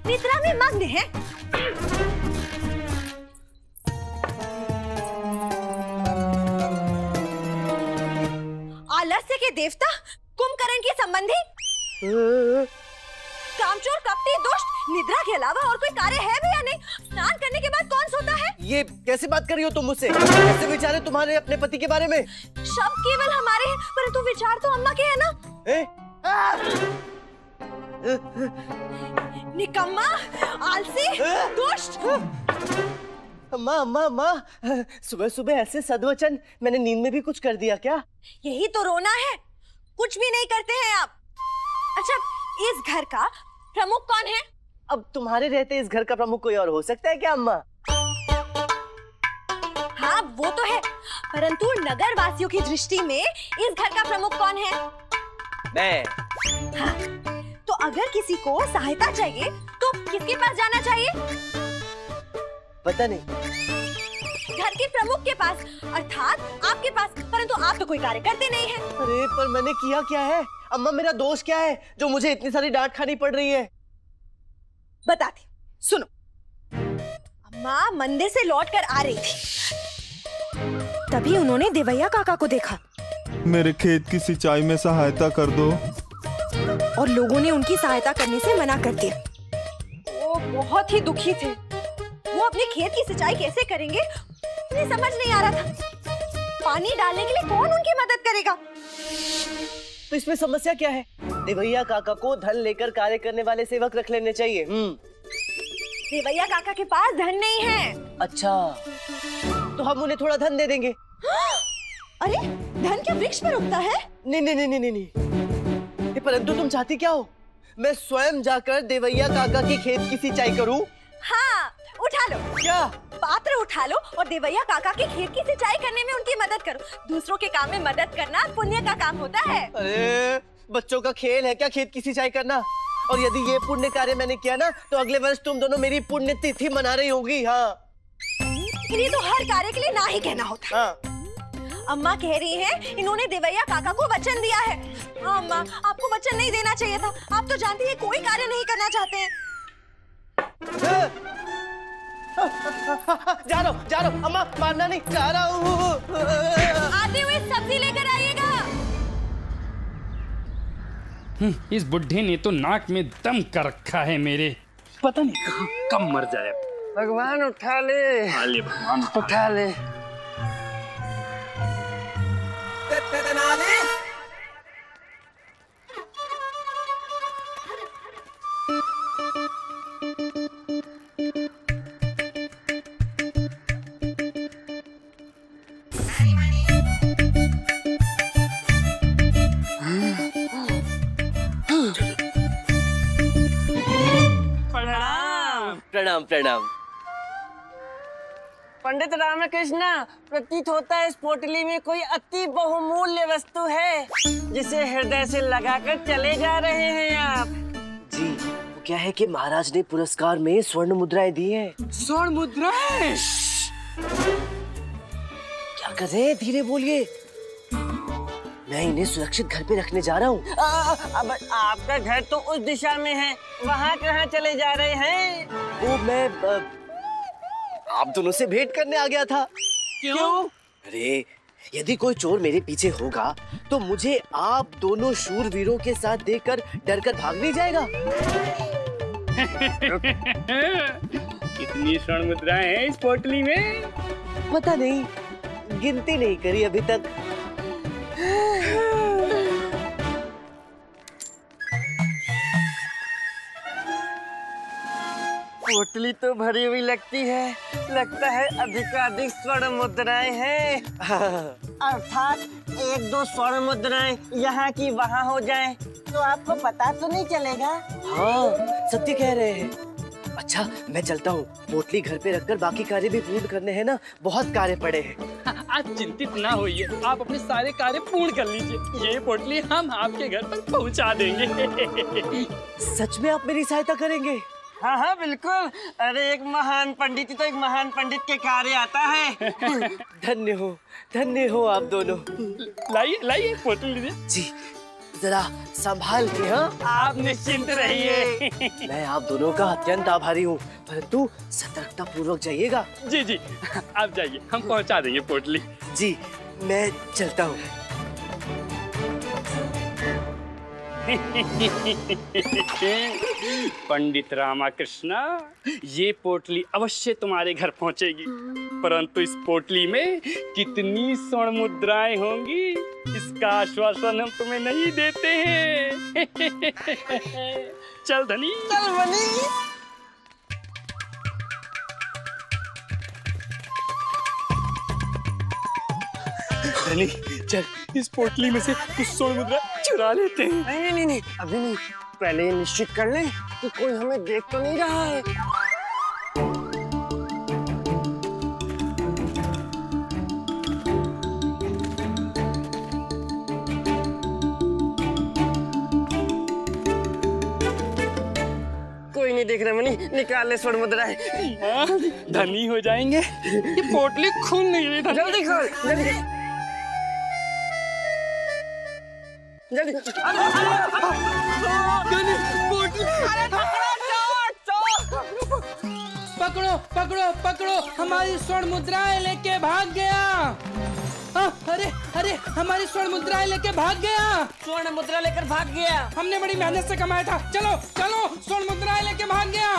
निद्रा में मग्न हैं। आलस्य के देवता, कुंभकर्ण के संबंधी, कामचोर, कपटी, दुष्ट, निद्रा के अलावा और कोई कार्य है भी या नहीं? स्नान करने के बाद कौन सोता है? ये कैसे बात कर रही हो तुम मुझसे? कैसे विचार है तुम्हारे अपने पति के बारे में? शब्द केवल हमारे हैं, परंतु विचार तो अम्मा के है ना? निकम्मा, आलसी, दुष्ट। अम्मा, सुबह सुबह ऐसे सद्वचन, मैंने नींद में भी कुछ कर दिया क्या? यही तो रोना है, कुछ भी नहीं करते हैं आप। अच्छा, इस घर का प्रमुख कौन है? अब तुम्हारे रहते इस घर का प्रमुख कोई और हो सकता है क्या अम्मा? हाँ वो तो है, परंतु नगर वासियों की दृष्टि में इस घर का प्रमुख कौन है? मैं। हाँ, तो अगर किसी को सहायता चाहिए तो किसके पास जाना चाहिए? पता नहीं। घर के प्रमुख के पास, अर्थात आपके पास, परंतु आप तो कोई कार्य करते नहीं हैं। अरे पर मैंने किया क्या है? अम्मा मेरा दोष क्या है जो मुझे इतनी सारी डांट खानी पड़ रही है? बताती, सुनो। अम्मा मंदिर से लौटकर आ रही थी, तभी उन्होंने देवैया काका को देखा। मेरे खेत की सिंचाई में सहायता कर दो। और लोगों ने उनकी सहायता करने से मना कर दिया। वो बहुत ही दुखी थे। वो अपने खेत की सिंचाई कैसे करेंगे उन्हें समझ नहीं आ रहा था। पानी डालने के लिए कौन उनकी मदद करेगा? तो इसमें समस्या क्या है? देवैया काका को धन लेकर कार्य करने वाले सेवक रख लेने चाहिए। देवैया काका के पास धन नहीं है। अच्छा, तो हम उन्हें थोड़ा धन दे देंगे। अरे धन क्या वृक्ष पर उगता है? नहीं। परंतु तुम चाहती क्या हो? मैं स्वयं जाकर देवैया काका की खेत की सिंचाई करूं? हाँ, उठा लो। क्या? पात्र उठा लो और देवैया काका के खेत की सिंचाई करने में उनकी मदद करो। दूसरों के काम में मदद करना पुण्य का काम होता है। अरे बच्चों का खेल है क्या खेत की सिंचाई करना? और यदि ये पुण्य कार्य मैंने किया ना, तो अगले वर्ष तुम दोनों मेरी पुण्य तिथि मना रही होगी। हाँ, इन्हें तो हर कार्य के लिए ना ही कहना होता। हाँ। अम्मा कह रही हैं, इन्होंने देवैया काका को वचन दिया है। हाँ अम्मा, आपको वचन नहीं देना चाहिए था। आप तो जानती हैं कोई कार्य नहीं करना चाहते हैं। जा रहा हूँ अम्मा, मारना नहीं, जा रहा हूँ। आते हुए सब्जी लेकर आइएगा। इस बुढ़े ने तो नाक में दम कर रखा है मेरे, पता नहीं कब मर जाए। भगवान उठा ले। भगवान उठा ले। प्रणाम। पंडित रामकृष्ण, प्रतीत होता है इस पोटली में कोई अति बहुमूल्य वस्तु है जिसे हृदय से लगाकर चले जा रहे हैं आप। जी, वो क्या है कि महाराज ने पुरस्कार में स्वर्ण मुद्राएं दी हैं। स्वर्ण मुद्राएं? क्या कर रहे हैं? धीरे बोलिए। मैं इन्हें सुरक्षित घर पे रखने जा रहा हूँ। अब आपका घर तो उस दिशा में है, वहाँ कहाँ चले जा रहे हैं? वो मैं आप दोनों से भेंट करने आ गया था। क्यों? अरे यदि कोई चोर मेरे पीछे होगा तो मुझे आप दोनों शूरवीरों के साथ देखकर डरकर भाग नहीं जाएगा। कितनी स्वर्ण मुद्राएं हैं इस पोटली में? पता नहीं, गिनती नहीं करी अभी तक। पोटली तो भरी हुई लगती है, लगता है अधिकाधिक स्वर्ण मुद्राएं हैं। अर्थात 1-2 स्वर्ण मुद्राएं यहाँ की वहाँ हो जाएं, तो आपको पता तो नहीं चलेगा। हाँ, सत्य कह रहे हैं। अच्छा, मैं चलता हूँ। पोटली घर पे रखकर बाकी कार्य भी पूर्ण करने हैं ना, बहुत कार्य पड़े हैं। आप चिंतित ना होइए, आप अपने सारे कार्य पूर्ण कर लीजिए। ये पोटली हम आपके घर पर पहुँचा देंगे। सच में आप मेरी सहायता करेंगे? हाँ बिल्कुल। अरे एक महान पंडित तो एक महान पंडित के कार्य आता है। धन्य हो आप दोनों। लाइए पोटली लीजिए। जी जरा संभाल के। हाँ, आप निश्चिंत रहिए। मैं आप दोनों का अत्यंत आभारी हूँ, परंतु सतर्कता पूर्वक जाइएगा। जी जी, आप जाइए, हम पहुंचा देंगे पोटली। जी, मैं चलता हूँ। पंडित रामाकृष्णा, ये पोटली अवश्य तुम्हारे घर पहुंचेगी, परंतु इस पोटली में कितनी स्वर्ण मुद्राएं होंगी इसका आश्वासन हम तुम्हें नहीं देते हैं। चल धनी, चल बनी। धनी चल, इस पोटली में से कुछ स्वर्ण मुद्रा चुरा लेते हैं। नहीं नहीं नहीं, अभी नहीं, पहले ये निश्चित कर ले कि कोई हमें देख तो नहीं रहा है। कोई नहीं देख रहा मनी, निकाल ले स्वर्ण मुद्राएं। हाँ, धनी हो जाएंगे। ये पोटली खुल नहीं रही। जल्दी खोल, जल्दी जल्दी। पकड़ो पकड़ो पकड़ो, हमारी स्वर्ण मुद्राएं लेके भाग गया। अरे अरे, हमारी स्वर्ण मुद्राएं लेके भाग गया। स्वर्ण मुद्रा लेकर भाग गया। हमने बड़ी मेहनत से कमाया था। चलो चलो, स्वर्ण मुद्राएं लेके भाग गया।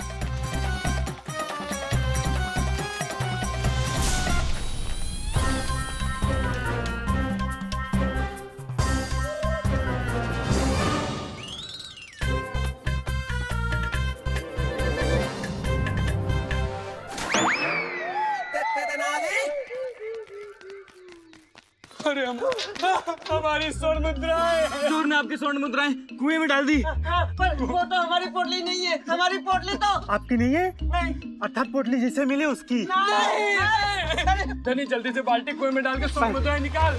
अरे हमारी स्वर्ण मुद्राएं। चोर ने आपकी स्वर्ण मुद्राएं कुएं में डाल दी। पर वो तो हमारी पोटली नहीं है। हमारी पोटली तो आपकी नहीं है? नहीं। अर्थात पोटली जिसे मिले उसकी। धनी जल्दी से बाल्टी कुएं में डाल के स्वर्ण मुद्राएं निकाल।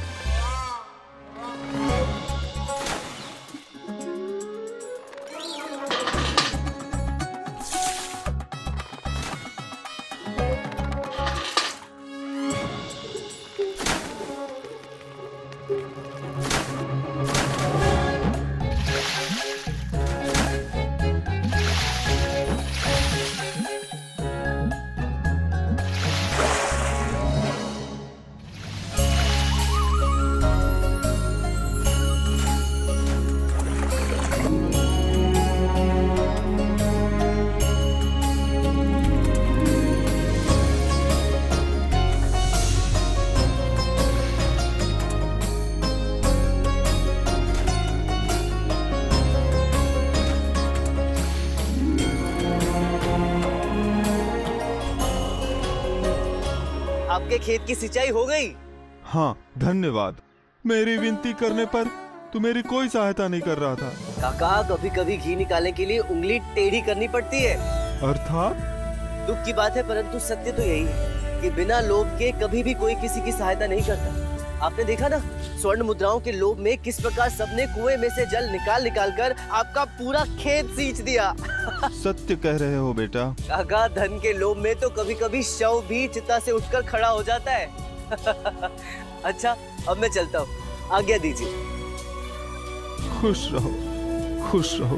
आपके खेत की सिंचाई हो गई? हाँ, धन्यवाद। मेरी विनती करने पर तू मेरी कोई सहायता नहीं कर रहा था। काका, कभी कभी घी निकालने के लिए उंगली टेढ़ी करनी पड़ती है। अर्थात? दुख की बात है, परंतु सत्य तो यही है कि बिना लोभ के कभी भी कोई किसी की सहायता नहीं करता। आपने देखा ना, स्वर्ण मुद्राओं के लोभ में किस प्रकार सबने कुएं में से जल निकाल निकाल कर आपका पूरा खेत सींच दिया। सत्य कह रहे हो बेटा। काका, धन के लोभ में तो कभी कभी शव भी चिता से उठकर खड़ा हो जाता है। अच्छा, अब मैं चलता हूँ, आज्ञा दीजिए। खुश रहो, खुश रहो।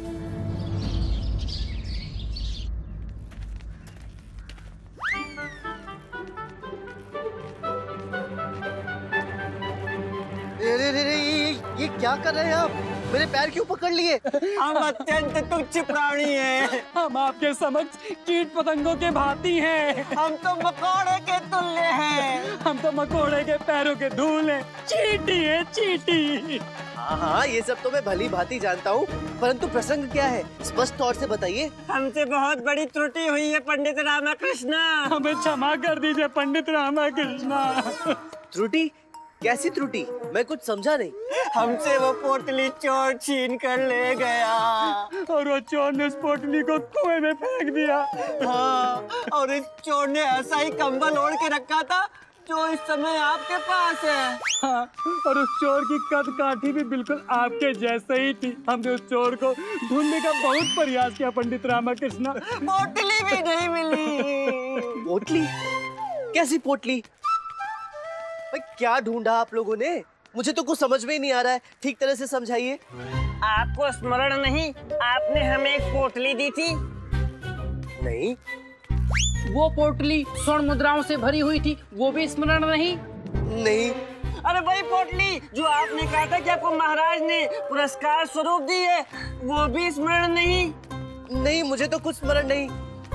ये क्या कर रहे हैं आप? मेरे पैर क्यों पकड़ लिए? हम अत्यंत तुच्छ प्राणी हैं। हम आपके समक्ष कीट पतंगों के भांति हैं। हम तो मकोड़े के तुल्य हैं। हम तो मकोड़े के पैरों के धूल हैं। चींटी है, चींटी। हाँ, ये सब तो मैं भली भांति जानता हूँ, परंतु प्रसंग क्या है, स्पष्ट तौर से बताइए। हमसे बहुत बड़ी त्रुटि हुई है पंडित रामाकृष्णा। हमें क्षमा कर दीजिए पंडित रामाकृष्णा। त्रुटि? कैसी त्रुटि? मैं कुछ समझा नहीं। हमसे वो पोटली चोर छीन कर ले गया। और वो चोर ने उस पोटली को कुएं में फेंक दिया। हाँ, और इस चोर ने ऐसा ही कंबल ओढ़ के रखा था जो इस समय आपके पास है। हाँ, और उस चोर की कद काठी भी बिल्कुल आपके जैसे ही थी। हमने उस चोर को ढूंढने का बहुत प्रयास किया पंडित रामाकृष्णा। पोटली भी नहीं मिली। पोटली? कैसी पोटली? भाई, क्या ढूंढा आप लोगों ने? मुझे तो कुछ समझ में ही नहीं आ रहा है, ठीक तरह से समझाइए। आपको स्मरण नहीं, आपने हमें एक पोटली दी थी? नहीं। वो पोटली स्वर्ण मुद्राओं से भरी हुई थी, वो भी स्मरण नहीं? नहीं। अरे वही पोटली जो आपने कहा था कि आपको महाराज ने पुरस्कार स्वरूप दी है, वो भी स्मरण नहीं? नहीं, मुझे तो कुछ स्मरण नहीं।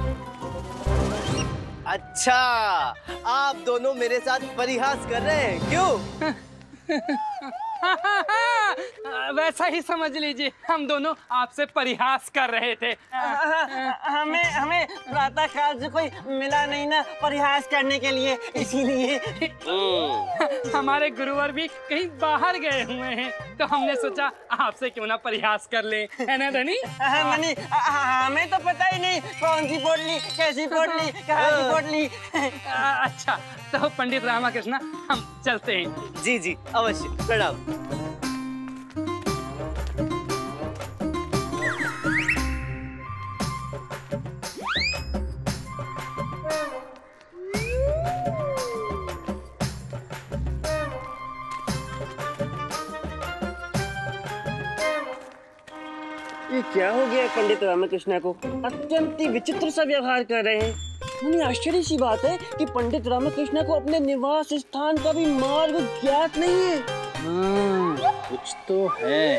अच्छा, आप दोनों मेरे साथ परिहास कर रहे हैं, क्यों? वैसा ही समझ लीजिए, हम दोनों आपसे परिहास कर रहे थे। हमें प्रातः काल से कोई मिला नहीं ना परिहास करने के लिए, इसीलिए। हमारे गुरुवर भी कहीं बाहर गए हुए हैं, तो हमने सोचा आपसे क्यों ना परिहास कर लें, है ना धनी? मनी, हमें तो पता ही नहीं कौन सी पोटली, कैसी पोटली, कहाँ की पोटली। अच्छा, तो पंडित रामाकृष्ण, हम चलते हैं। जी जी, अवश्य। प्रणाम। ये क्या हो गया पंडित रामकृष्ण को? अत्यंत ही विचित्र सा व्यवहार कर रहे हैं। मुझे आश्चर्य सी बात है कि पंडित रामकृष्ण को अपने निवास स्थान का भी मार्ग ज्ञात नहीं है। कुछ तो है।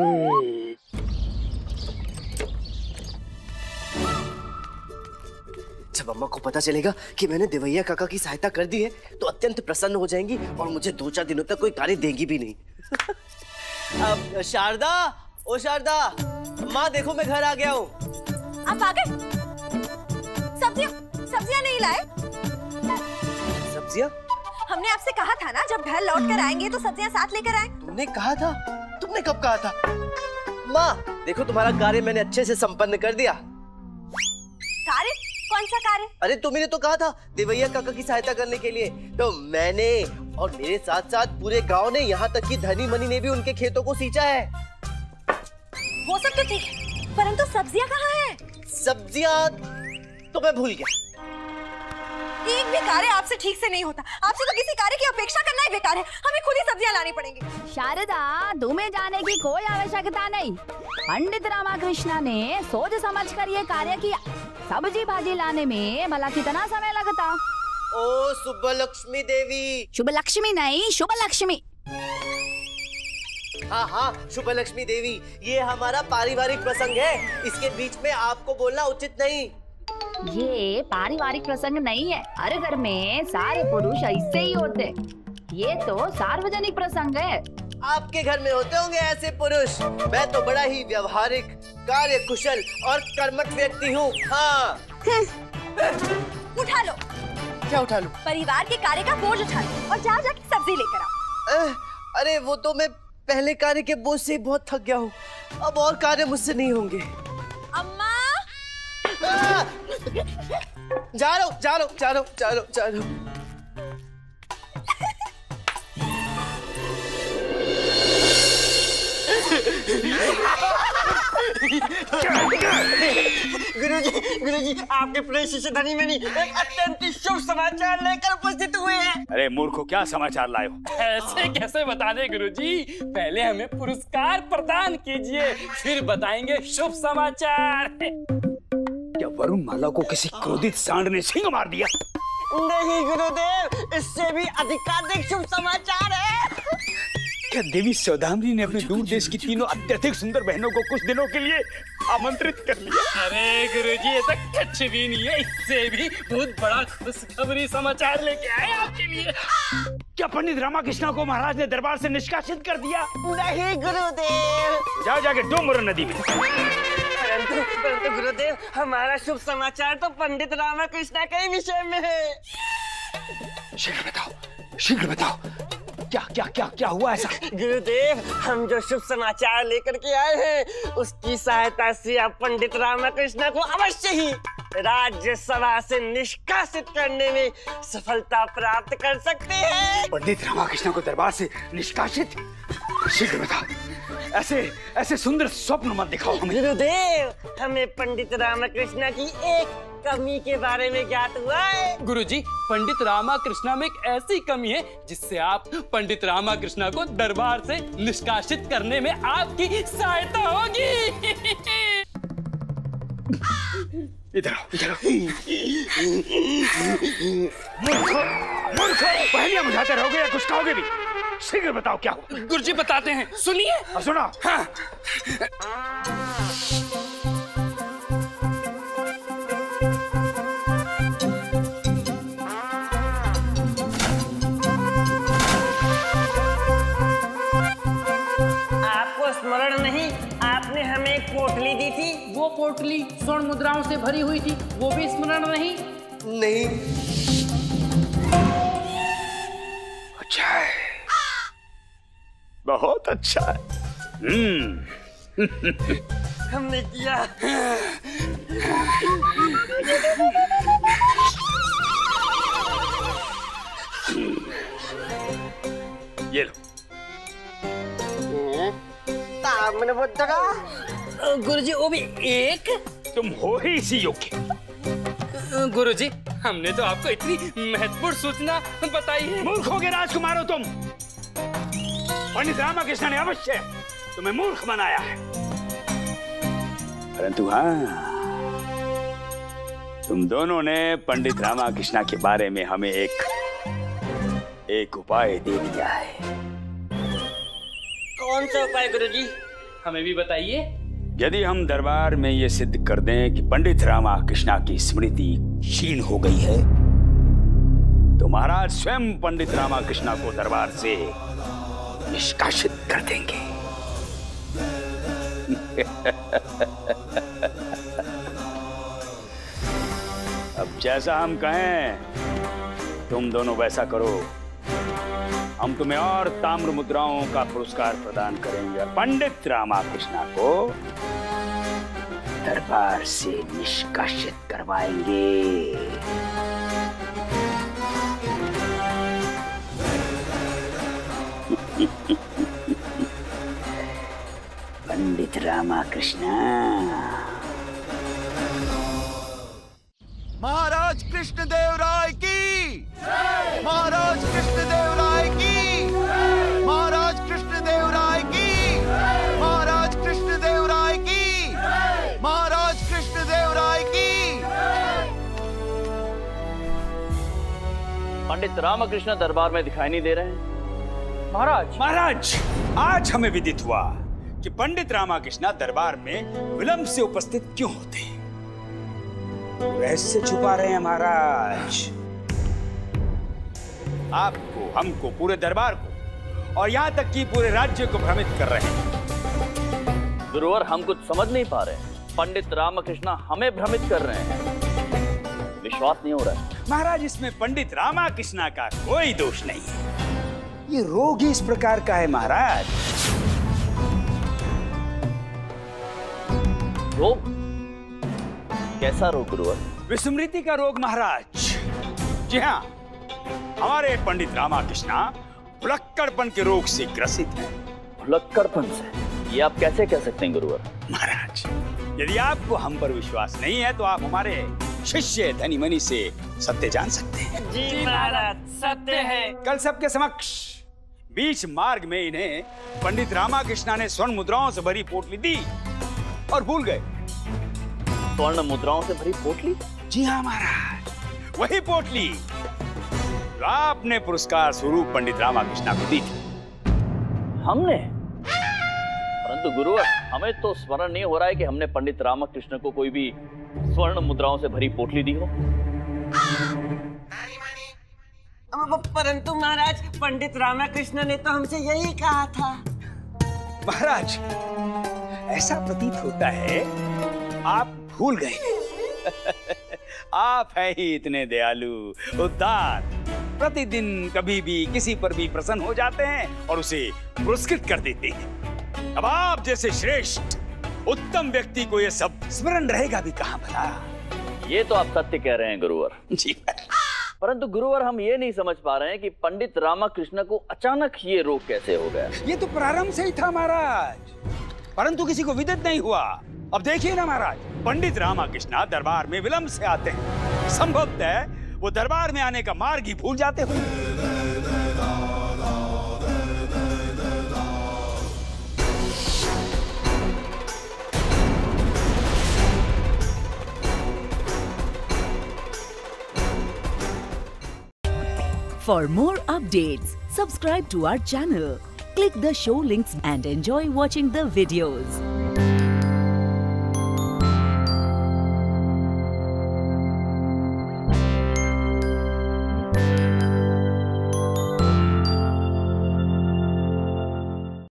जब अम्मा को पता चलेगा कि मैंने देवैया काका की सहायता कर दी है, तो अत्यंत प्रसन्न हो जाएंगी और मुझे 2-4 दिनों तक कोई कार्य देंगी भी नहीं। अब शारदा, ओ शारदा, माँ देखो मैं घर आ गया हूँ। आप आ गए? सब्जियाँ नहीं लाए? सब्जियाँ? हमने आपसे कहा था ना, जब घर लौट कर आएंगे तो सब्जियाँ साथ लेकर आए। तुमने कहा था? तुमने कब कहा था? माँ देखो, तुम्हारा कार्य मैंने अच्छे से संपन्न कर दिया। कार्य? कौन सा कार्य? अरे तुम्ही ने तो कहा था देवैया काका की सहायता करने के लिए, तो मैंने और मेरे साथ साथ पूरे गांव ने, यहाँ तक कि धनी मनी ने भी उनके खेतों को सींचा है। वो सब तो ठीक है, परंतु सब्जियाँ कहाँ हैं? सब्जियाँ तो मैं भूल गया। एक भी कार्य आपसे ठीक से नहीं होता। आपसे तो किसी कार्य की अपेक्षा करना ही बेकार है। हमें खुद ही सब्जियाँ लानी पड़ेंगी। शारदा, तुम्हें जाने की कोई आवश्यकता नहीं। पंडित रामकृष्ण ने सोच समझ कर ये कार्य किया। सब्जी भाजी लाने में भला कितना समय लगता? ओ शुभ लक्ष्मी देवी। शुभ लक्ष्मी नहीं, शुभ लक्ष्मी। हाँ हाँ, शुभ लक्ष्मी देवी, ये हमारा पारिवारिक प्रसंग है, इसके बीच में आपको बोलना उचित नहीं। ये पारिवारिक प्रसंग नहीं है, हर घर में सारे पुरुष ऐसे ही होते। ये तो सार्वजनिक प्रसंग है। आपके घर में होते होंगे ऐसे पुरुष। मैं तो बड़ा ही व्यवहारिक, कार्य कुशल और कर्मठ व्यक्ति हूँ। हाँ। उठा लो। क्या उठा लो? परिवार के कार्य का बोझ उठा लो और जाके सब्जी लेकर आओ। अरे वो तो मैं पहले कार्य के बोझ से बहुत थक गया हूँ, अब और कार्य मुझसे नहीं होंगे। अम्मा, जा रहा हूँ। गुरुजी, आपके प्रिय शिष्य धनी मनी एक अत्यंत शुभ समाचार लेकर उपस्थित हुए हैं। अरे मूर्खों, क्या समाचार लाए हो? ऐसे कैसे बता दे गुरुजी? पहले हमें पुरस्कार प्रदान कीजिए, फिर बताएंगे शुभ समाचार। क्या वरुण माला को किसी क्रोधित सांड ने सींग मार दिया? नहीं गुरुदेव, इससे भी अधिकाधिक शुभ समाचार है। क्या देवी सौदामिनी ने अपने दूर देश की तीनों अत्यधिक सुंदर बहनों को कुछ दिनों के लिए आमंत्रित कर लिया? अरे गुरुजी, ये तो कुछ भी नहीं है, इससे भी बहुत बड़ा खुशखबरी समाचार लेके आए आपके लिए। क्या पंडित रामकृष्ण को महाराज ने दरबार से निष्कासित कर दिया? नहीं गुरुदेव। जाओ जाके डूब मरो नदी में। परंतु गुरुदेव, हमारा शुभ समाचार तो पंडित रामकृष्ण के विषय में है। शीघ्र बताओ, क्या हुआ ऐसा? गुरुदेव, हम जो शुभ समाचार लेकर के आए हैं, उसकी सहायता से आप पंडित रामकृष्ण को अवश्य ही राज्यसभा से निष्कासित करने में सफलता प्राप्त कर सकते हैं। पंडित रामकृष्ण को दरबार से निष्कासित? शीघ्र बताओ। ऐसे ऐसे सुंदर स्वप्न मत दिखाओ हमें। गुरुदेव, हमें पंडित रामकृष्ण की एक कमी के बारे में ज्ञात हुआ है। गुरुजी, पंडित रामकृष्ण में एक ऐसी कमी है जिससे आप पंडित रामकृष्ण को दरबार से निष्कासित करने में आपकी सहायता होगी। इधर आओ, इधर आओ। मूर्खो, पहेलियां बुझाते रहोगे या कुछ कहोगे भी? शीघ्र बताओ क्या हुआ। गुरुजी बताते हैं, सुनिए। सुनो। हाँ। आपको स्मरण नहीं, आपने हमें एक पोटली दी थी। वो पोटली स्वर्ण मुद्राओं से भरी हुई थी, वो भी स्मरण नहीं? नहीं। अच्छा है, बहुत अच्छा है। हमने किया। ये लो। ताम्र मुद्रा। गुरुजी, वो भी एक? तुम हो ही इसी योग्य। गुरुजी, हमने तो आपको इतनी महत्वपूर्ण सूचना बताई है। मूर्खों के राजकुमारों तुम। पंडित रामकृष्ण ने अवश्य तुम्हें मूर्ख बनाया है, परंतु हाँ, तुम दोनों ने पंडित रामकृष्ण के बारे में हमें एक उपाय दे दिया है। कौन सा उपाय गुरुजी? हमें भी बताइए। यदि हम दरबार में ये सिद्ध कर दें कि पंडित रामकृष्ण की स्मृति क्षीण हो गई है, तो महाराज स्वयं पंडित रामकृष्ण को दरबार से निष्कासित कर देंगे। अब जैसा हम कहें तुम दोनों वैसा करो। हम तुम्हें और ताम्र मुद्राओं का पुरस्कार प्रदान करेंगे और पंडित रामकृष्ण को दरबार से निष्कासित करवाएंगे। पंडित रामकृष्ण। महाराज कृष्णदेवराय की, महाराज कृष्णदेवराय की, महाराज कृष्णदेवराय की, महाराज कृष्णदेवराय की, महाराज कृष्णदेवराय की। पंडित रामकृष्ण दरबार में दिखाई नहीं दे रहे हैं। महाराज, आज हमें विदित हुआ कि पंडित रामकृष्ण दरबार में विलंब से उपस्थित क्यों होते हैं। रहस्य छुपा रहे हैं महाराज। आपको, हमको, पूरे दरबार को और यहाँ तक कि पूरे राज्य को भ्रमित कर रहे हैं। गुरुवर, हम कुछ समझ नहीं पा रहे हैं। पंडित रामकृष्ण हमें भ्रमित कर रहे हैं। विश्वास नहीं हो रहा है। महाराज, इसमें पंडित रामकृष्ण का कोई दोष नहीं है। ये रोग ही इस प्रकार का है महाराज। रोग? कैसा रोग गुरुवर? विस्मृति का रोग महाराज। जी हाँ, हमारे पंडित रामकृष्ण भुलक्कड़पन के रोग से ग्रसित हैं। भुलक्कड़पन से? ये आप कैसे कह सकते हैं गुरुवर? महाराज, यदि आपको हम पर विश्वास नहीं है तो आप हमारे शिष्य धनी मनी से सत्य जान सकते हैं। जी महाराज, सत्य है। कल सबके समक्ष बीच मार्ग में इन्हें पंडित रामकृष्ण ने स्वर्ण मुद्राओं से भरी पोटली दी और भूल गए। स्वर्ण मुद्राओं से भरी पोटली? जी हाँ महाराज, वही पोटली जो आपने पुरस्कार स्वरूप पंडित रामकृष्ण को दी थी। हमने? परंतु गुरुवर, हमें तो स्मरण नहीं हो रहा है कि हमने पंडित रामकृष्ण को कोई भी स्वर्ण मुद्राओं से भरी पोटली दी हो। परंतु महाराज, पंडित रामकृष्ण ने तो हमसे यही कहा था। महाराज, ऐसा प्रतीत होता है आप भूल गए। आप हैं ही इतने दयालु, उदार, प्रतिदिन कभी भी किसी पर भी प्रसन्न हो जाते हैं और उसे पुरस्कृत कर देते हैं। अब आप जैसे श्रेष्ठ उत्तम व्यक्ति को ये सब स्मरण रहेगा भी कहां भला। ये तो आप सत्य कह रहे हैं गुरुवर। जी। परंतु गुरुवर हम ये नहीं समझ पा रहे हैं कि पंडित रामाकृष्ण को अचानक ये रोग कैसे हो गया। ये तो प्रारंभ से ही था महाराज, परंतु किसी को विदित नहीं हुआ। अब देखिए ना महाराज, पंडित रामाकृष्ण दरबार में विलंब से आते हैं, संभवतः वो दरबार में आने का मार्ग ही भूल जाते होंगे। For more updates, subscribe to our channel, click the show links and enjoy watching the videos.